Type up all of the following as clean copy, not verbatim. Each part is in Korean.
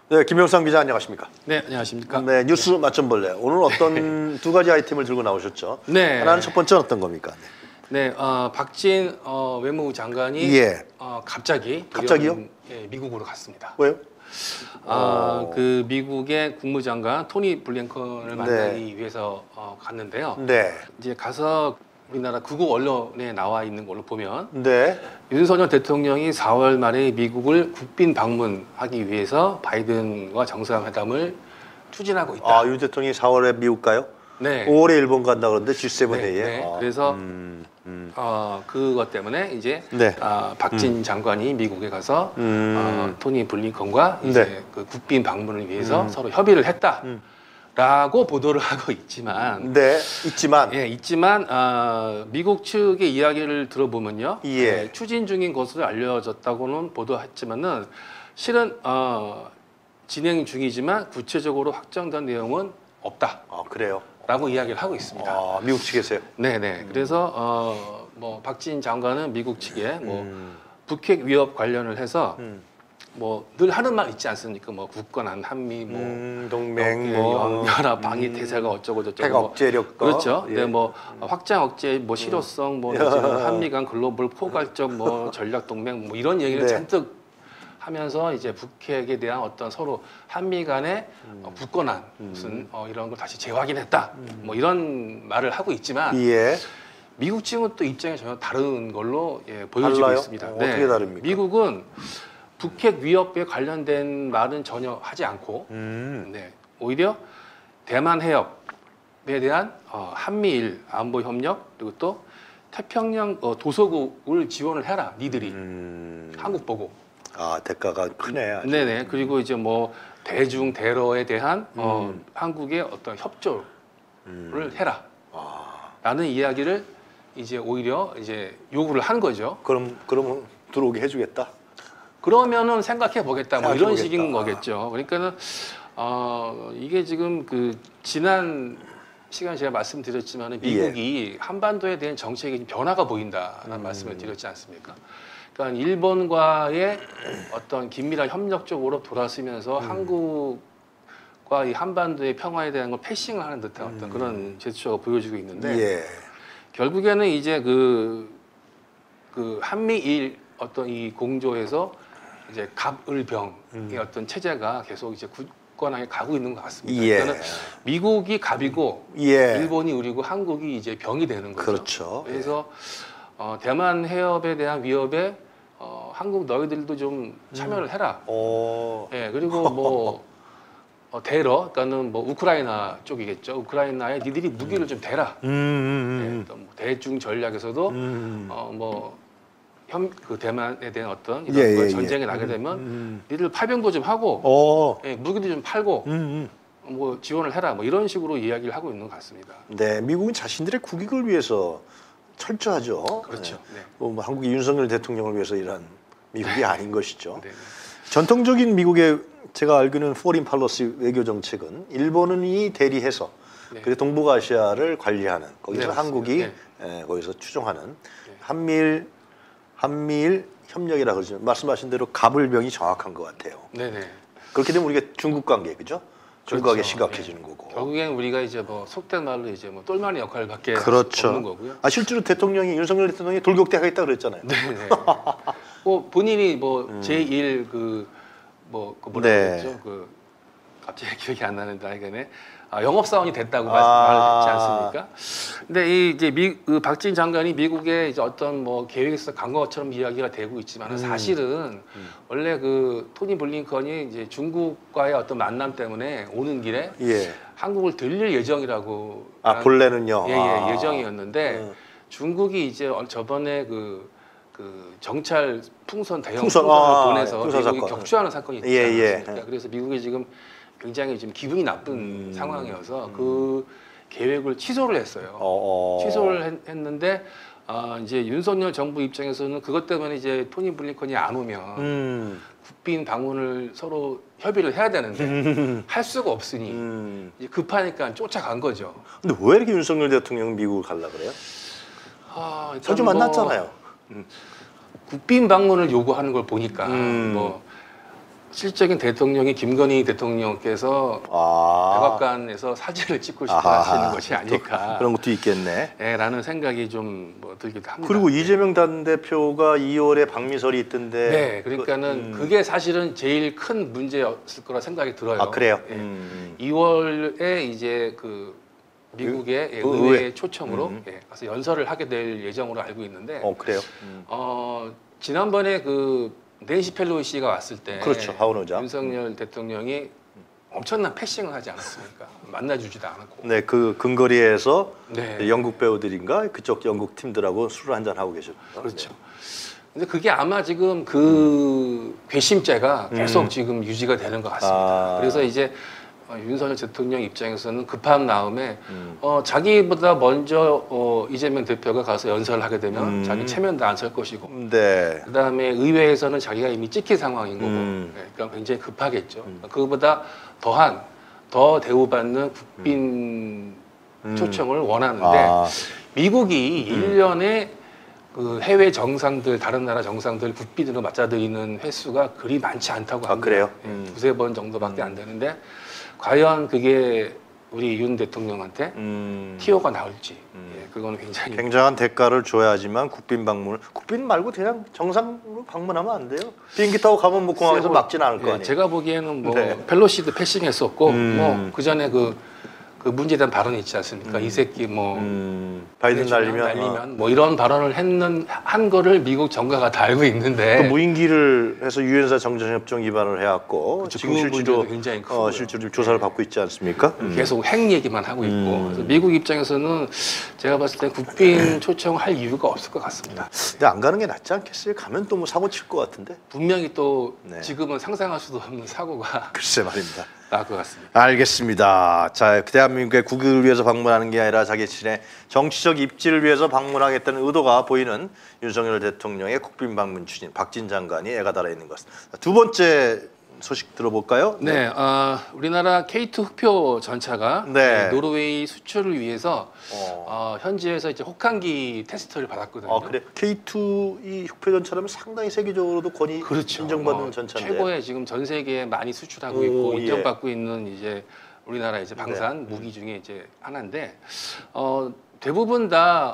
네, 김영삼 기자 안녕하십니까? 네, 안녕하십니까? 네, 뉴스 맞춤벌레. 오늘 어떤 두 가지 아이템을 들고 나오셨죠? 네. 하나는 첫 번째는 어떤 겁니까? 네, 박진 외무부 장관이 예. 갑자기요? 미국으로 갔습니다. 왜요? 그 미국의 국무장관 토니 블링컨을 만나기 위해서 갔는데요. 네. 이제 가서 우리나라 극우 언론에 나와 있는 걸로 보면 네. 윤석열 대통령이 4월 말에 미국을 국빈 방문하기 위해서 바이든과 정상회담을 추진하고 있다. 윤 대통령이 4월에 미국 가요? 네. 5월에 일본 간다 그러는데 G7 네, 회의에. 네. 그래서 그것 때문에 이제 네. 박진 장관이 미국에 가서 토니 블링컨과 이제 네. 그 국빈 방문을 위해서 서로 협의를 했다라고 보도를 하고 있지만, 네, 있지만. 예, 있지만 미국 측의 이야기를 들어보면요, 예. 추진 중인 것으로 알려졌다고는 보도했지만은 실은 진행 중이지만 구체적으로 확정된 내용은 없다. 그래요? 라고 이야기를 하고 있습니다. 미국 측에서요? 네네. 그래서 뭐 박진 장관은 미국 측에 뭐 북핵 위협 관련을 해서 뭐 늘 하는 말 있지 않습니까? 뭐 굳건한 한미 뭐 동맹 뭐 연합 방위 태세가 어쩌고 저쩌고 핵 억제력 그렇죠. 예. 네, 뭐 확장 억제 뭐 실효성 뭐 이제 한미 간 글로벌 포괄적 뭐 전략 동맹 뭐 이런 얘기를 네. 잔뜩 하면서 이제 북핵에 대한 어떤 서로 한미 간의 굳건한 무슨 이런 걸 다시 재확인했다. 뭐 이런 말을 하고 있지만 예. 미국 측은 또 입장이 전혀 다른 걸로 보여지고 달라요? 있습니다. 어떻게 다릅니까? 미국은 북핵 위협에 관련된 말은 전혀 하지 않고 네, 오히려 대만 해협에 대한 한미일 안보 협력 그리고 또 태평양 도서국을 지원을 해라. 니들이 한국 보고. 대가가 크네. 아주. 네네. 그리고 이제 뭐 대중 대러에 대한 한국의 어떤 협조를 해라. 라는 이야기를 이제 오히려 이제 요구를 한 거죠. 그러면 들어오게 해주겠다. 그러면은 생각해 보겠다. 뭐 이런 생각해보겠다. 식인 거겠죠. 그러니까는 이게 지금 그 지난 시간에 제가 말씀드렸지만 미국이 한반도에 대한 정책에 변화가 보인다라는 말씀을 드렸지 않습니까? 그러니까 일본과의 어떤 긴밀한 협력 쪽으로 돌아서면서 한국과 이 한반도의 평화에 대한 걸 패싱을 하는 듯한 어떤 그런 제스처가 보여지고 있는데 예. 결국에는 이제 그 한미일 어떤 이 공조에서 이제 갑을병의 어떤 체제가 계속 이제 굳건하게 가고 있는 것 같습니다. 예. 그러니까 미국이 갑이고 예. 일본이 을이고 한국이 이제 병이 되는 거죠. 그렇죠. 그래서 대만 해협에 대한 위협에 한국 너희들도 좀 참여를 해라. 예, 그리고 뭐 대러, 그러니까는 뭐 우크라이나 쪽이겠죠. 우크라이나에 니들이 무기를 좀 대라. 예, 또 뭐 대중 전략에서도 그 대만에 대한 어떤 이런 전쟁에 나게 되면 니들 파병도 좀 하고, 무기도 좀 팔고, 뭐 지원을 해라. 뭐 이런 식으로 이야기를 하고 있는 것 같습니다. 네, 미국은 자신들의 국익을 위해서 철저하죠. 그렇죠. 네. 뭐 한국이 윤석열 대통령을 위해서 일한 미국이 아닌 것이죠. 네. 전통적인 미국의 제가 알기로는 포린 팔러시 외교 정책은 일본이 대리해서 그리고 동북아시아를 관리하는 거기서 한국이 거기서 추종하는 한미일 협력이라 그러죠. 말씀하신 대로 갑을병이 정확한 것 같아요. 네네. 그렇게 되면 우리가 중국 관계 그죠? 중국하게 그렇죠. 심각해지는 거고. 결국엔 우리가 이제 뭐 속된 말로 이제 뭐 똘마니 역할밖에 그렇죠. 없는 거고요. 실제로 윤석열 대통령이 돌격대 하겠다 그랬잖아요. 네네. 뭐 본인이 뭐 제1 뭐라고 그랬죠? 갑자기 기억이 안 나는데 하여간에 영업사원이 됐다고 말했지 않습니까? 근데 이제 그 박진 장관이 미국에 이제 어떤 뭐 계획에서 간 것처럼 이야기가 되고 있지만 사실은 원래 그 토니 블링컨이 이제 중국과의 어떤 만남 때문에 오는 길에 한국을 들릴 예정이라고 본래는요. 예정이었는데 중국이 이제 저번에 그 정찰 풍선 대형 풍선을 보내서 미국이 격추하는 사건이 있지 않습니까? 그래서 미국이 지금 굉장히 지금 기분이 나쁜 상황이어서 그 계획을 취소를 했어요. 취소를 했는데 이제 윤석열 정부 입장에서는 그것 때문에 이제 토니 블링컨이 안 오면 국빈 방문을 서로 협의를 해야 되는데 할 수가 없으니 이제 급하니까 쫓아간 거죠. 근데 왜 이렇게 윤석열 대통령은 미국을 가려고 그래요? 자주 만났잖아요. 국빈 방문을 요구하는 걸 보니까 뭐 실적인 대통령이 김건희 대통령께서 백악관에서 사진을 찍고 싶어 하시는 것이 아닐까. 그런 것도 있겠네. 네, 라는 생각이 좀 뭐 들기도 합니다. 그리고 이재명 당대표가 2월에 박미설이 있던데. 네, 그러니까는 그게 사실은 제일 큰 문제였을 거라 생각이 들어요. 아, 그래요? 2월에 이제 그 미국의 의회 초청으로 가서 연설을 하게 될 예정으로 알고 있는데. 그래요? 지난번에 그 낸시 펠로시가 왔을 때 그렇죠. 하원 의장. 윤석열 대통령이 엄청난 패싱을 하지 않았습니까? 만나주지도 않았고. 네, 그 근거리에서 영국 배우들인가 그쪽 영국 팀들하고 술을 한잔 하고 계셨죠. 그렇죠. 근데 그게 아마 지금 그 괘씸죄가 계속 지금 유지가 되는 것 같습니다. 그래서 이제 윤석열 대통령 입장에서는 급한 마음에 자기보다 먼저 이재명 대표가 가서 연설을 하게 되면 자기 체면도 안 설 것이고 그다음에 의회에서는 자기가 이미 찍힌 상황인 거고 그러니까 굉장히 급하겠죠. 그거보다 더 대우받는 국빈 초청을 원하는데 미국이 1년에 그 해외 정상들, 다른 나라 정상들 국빈으로 맞아들이는 횟수가 그리 많지 않다고 합니다. 그래요? 두세 번 정도밖에 안 되는데 과연 그게 우리 윤 대통령한테 티오가 나올지 그건 굉장한 대가를 줘야지만 국빈 말고 그냥 정상으로 방문하면 안 돼요. 비행기 타고 가면 뭐 공항에서 막지는 않을 거 아니에요. 제가 보기에는 뭐 펠로시도 패싱했었고 뭐 그 전에 그 문제에 대한 발언이 있지 않습니까? 이 새끼 뭐 바이든 날리면 뭐 이런 발언을 한 거를 미국 정가가 다 알고 있는데 또 무인기를 해서 유엔사 정전협정 위반을 해왔고 그렇죠. 지금 실제로 조사를 받고 있지 않습니까? 계속 핵 얘기만 하고 있고 그래서 미국 입장에서는 제가 봤을 때 국빈 초청할 이유가 없을 것 같습니다. 근데 안 가는 게 낫지 않겠어요? 가면 또 뭐 사고 칠 것 같은데 분명히 또 지금은 상상할 수도 없는 사고가 글쎄 말입니다. 나을 것 같습니다. 알겠습니다. 자, 대한민국의 국익을 위해서 방문하는 게 아니라 자기 자신의 정치적 입지를 위해서 방문하겠다는 의도가 보이는 윤석열 대통령의 국빈 방문 추진 박진 장관이 애가 달아 있는 것. 두 번째 소식 들어볼까요? 네, 우리나라 K2 흑표 전차가 노르웨이 수출을 위해서 현지에서 이제 혹한기 테스트를 받았거든요. 그래. K2 이 흑표 전차라면 상당히 세계적으로도 권위 인정받는 전차인데 최고의 지금 전 세계에 많이 수출하고 있고 인정받고 있는 이제 우리나라 이제 방산 무기 중에 이제 하나인데 대부분 다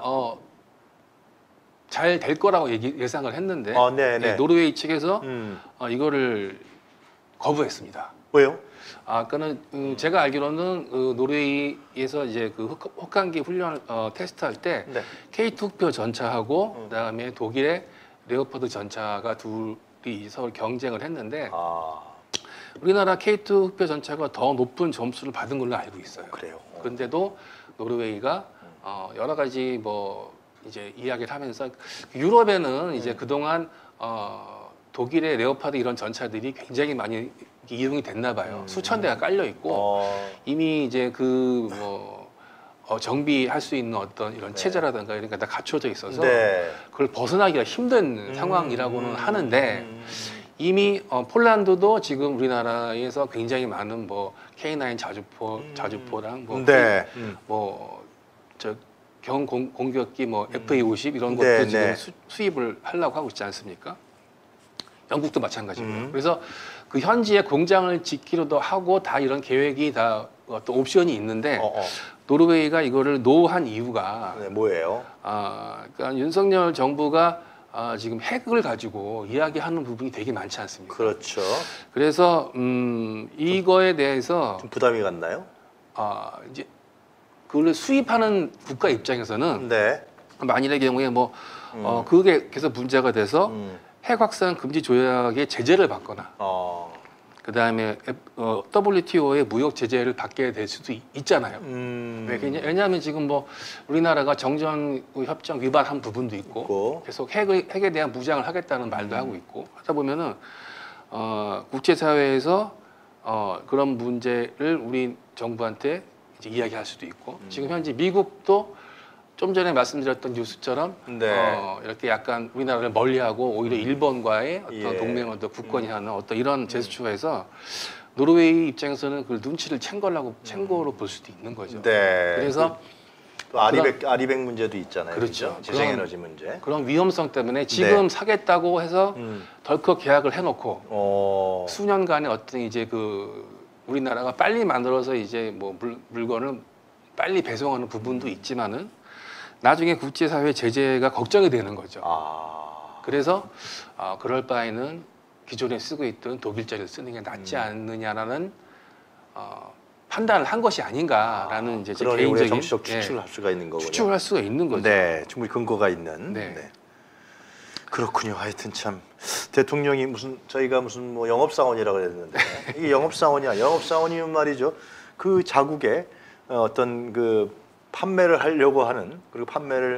잘 될 거라고 예상을 했는데 노르웨이 측에서 이거를 거부했습니다. 왜요? 그거는 제가 알기로는 노르웨이에서 이제 그 혹한기 훈련 테스트할 때 K2 흑표 전차하고 그다음에 독일의 레오파드 전차가 둘이 서로 경쟁을 했는데 우리나라 K2 흑표 전차가 더 높은 점수를 받은 걸로 알고 있어요. 그래요. 그런데도 노르웨이가 여러 가지 뭐 이제 이야기를 하면서 유럽에는 이제 그동안 독일의 레오파드 이런 전차들이 굉장히 많이 이용이 됐나 봐요. 수천 대가 깔려 있고 이미 이제 그 뭐 정비할 수 있는 어떤 이런 체제라든가 이런 게 다 갖춰져 있어서 그걸 벗어나기가 힘든 상황이라고는 하는데 이미 폴란드도 지금 우리나라에서 굉장히 많은 뭐 K9 자주포랑 경공격기 뭐 FA50 이런 것도 지금 수입을 하려고 하고 있지 않습니까? 영국도 마찬가지고요. 그래서 그 현지에 공장을 짓기로도 하고 다 이런 계획이 다 어떤 옵션이 있는데 노르웨이가 이거를 노한 이유가 뭐예요? 그러니까 윤석열 정부가 지금 핵을 가지고 이야기하는 부분이 되게 많지 않습니까? 그렇죠. 그래서 이거에 대해서 좀 부담이 갔나요? 이제 그걸 수입하는 국가 입장에서는 만일의 경우에 뭐 그게 계속 문제가 돼서 핵 확산 금지 조약의 제재를 받거나 그다음에 WTO의 무역 제재를 받게 될 수도 있잖아요. 왜냐하면 지금 뭐 우리나라가 정전 협정 위반한 부분도 있고 계속 핵에 대한 무장을 하겠다는 말도 하고 있고 하다 보면은 국제사회에서 그런 문제를 우리 정부한테 이제 이야기할 수도 있고 지금 현재 미국도 좀 전에 말씀드렸던 뉴스처럼 이렇게 약간 우리나라를 멀리하고 오히려 일본과의 어떤 동맹을 더 굳건히 하는 어떤 이런 제스처에서 노르웨이 입장에서는 그 눈치를 챈 거로 볼 수도 있는 거죠. 그래서 또 아리백 문제도 있잖아요. 그렇죠. 재생에너지 문제. 그런 위험성 때문에 지금 네. 사겠다고 해서 덜컥 계약을 해놓고 수년간의 어떤 이제 그 우리나라가 빨리 만들어서 이제 뭐 물건을 빨리 배송하는 부분도 있지만은 나중에 국제사회 제재가 걱정이 되는 거죠. 그래서 그럴 바에는 기존에 쓰고 있던 독일제를 쓰는 게 낫지 않느냐라는 판단을 한 것이 아닌가라는 이제 제 개인적인 정치적 추측을 할 수가 있는 거군요. 추측을 할 수가 있는 거죠. 네, 충분히 근거가 있는. 네. 네. 그렇군요. 하여튼 참 대통령이 저희가 무슨 뭐 영업사원이라고 했는데 이게 영업사원이야. 영업사원이면 말이죠. 그 자국에 어떤 그 판매를 하려고 하는 그리고 판매를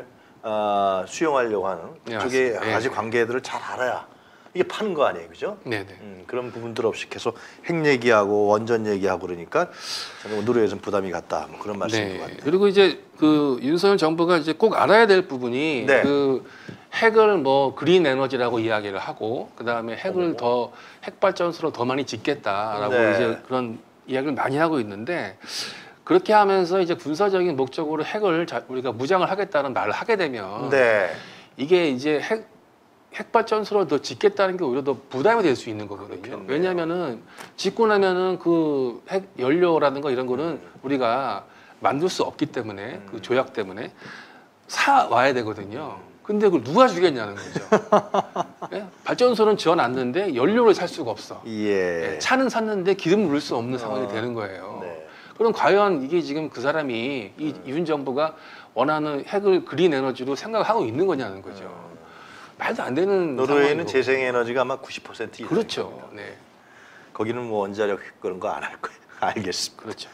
수용하려고 하는 그쪽에 여러 가지 관계들을 잘 알아야 이게 파는 거 아니에요, 그죠? 네네. 그런 부분들 없이 계속 핵 얘기하고 원전 얘기하고 그러니까 저는 노르웨이에서는 부담이 갔다, 뭐 그런 말씀인 것 같아요. 그리고 이제 그 윤석열 정부가 이제 꼭 알아야 될 부분이 네. 그 핵을 뭐 그린 에너지라고 이야기를 하고 그 다음에 핵을 핵 발전소를 더 많이 짓겠다라고 네. 이제 그런 이야기를 많이 하고 있는데. 그렇게 하면서 이제 군사적인 목적으로 핵을 우리가 무장을 하겠다는 말을 하게 되면 네. 이게 이제 핵 발전소를 더 짓겠다는 게 오히려 더 부담이 될 수 있는 거거든요. 그렇겠네요. 왜냐하면은 짓고 나면은 그 핵 연료라든가 이런 거는 우리가 만들 수 없기 때문에 그 조약 때문에 사 와야 되거든요. 근데 그걸 누가 주겠냐는 거죠. 예? 발전소는 지어놨는데 연료를 살 수가 없어. 예. 차는 샀는데 기름을 넣을 수 없는 상황이 되는 거예요. 네. 그럼 과연 이게 지금 그 사람이 윤 정부가 원하는 핵을 그린 에너지로 생각하고 있는 거냐는 거죠. 말도 안 되는. 노르웨이는 재생에너지가 아마 90% 이상. 그렇죠. 네. 거기는 뭐 원자력 그런 거 안 할 거예요. 알겠습니다. 그렇죠.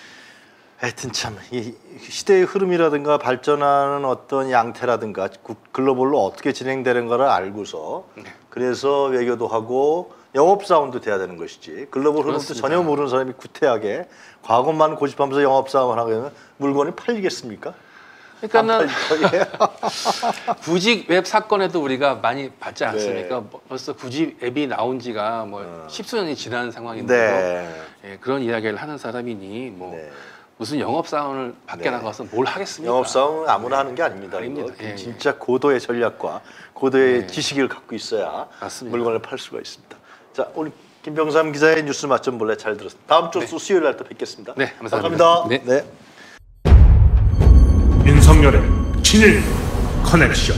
하여튼 참 이 시대의 흐름이라든가 발전하는 어떤 양태라든가 글로벌로 어떻게 진행되는 거를 알고서 그래서 외교도 하고 영업사원도 돼야 되는 것이지 글로벌 흐름도 그렇습니다. 전혀 모르는 사람이 구태하게 과거만 고집하면서 영업사원 하면 물건이 팔리겠습니까? 그러니까는 구직 웹 사건에도 우리가 많이 봤지 않습니까? 네. 벌써 구직 앱이 나온 지가 뭐 십수년이 지난 상황인데도 예, 그런 이야기를 하는 사람이니 뭐 무슨 영업사원을 밖에 나가서 뭘 하겠습니까? 영업사원은 아무나 하는 게 아닙니다. 예, 진짜 고도의 전략과 고도의 지식을 갖고 있어야 맞습니다. 물건을 팔 수가 있습니다. 자, 오늘 김병삼 기자의 뉴스 맛좀 볼래 잘 들었습니다. 다음 주 수요일 날 또 뵙겠습니다. 네, 감사합니다. 네. 윤석열의 친일 커넥션.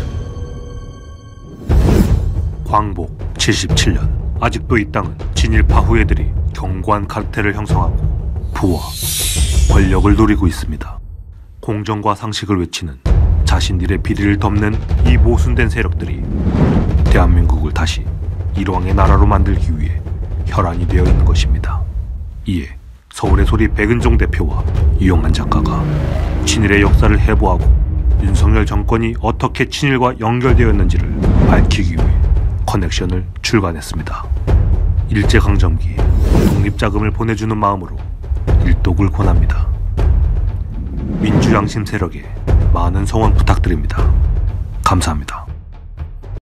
광복 77년 아직도 이 땅은 진일파 후예들이 견고한 카르텔을 형성하고 부와 권력을 누리고 있습니다. 공정과 상식을 외치는 자신들의 비리를 덮는 이 모순된 세력들이 대한민국을 다시 일왕의 나라로 만들기 위해 혈안이 되어 있는 것입니다. 이에 서울의 소리 백은종 대표와 이용한 작가가 친일의 역사를 해부하고 윤석열 정권이 어떻게 친일과 연결되었는지를 밝히기 위해 커넥션을 출간했습니다. 일제강점기 독립자금을 보내주는 마음으로 일독을 권합니다. 민주양심 세력에 많은 성원 부탁드립니다. 감사합니다.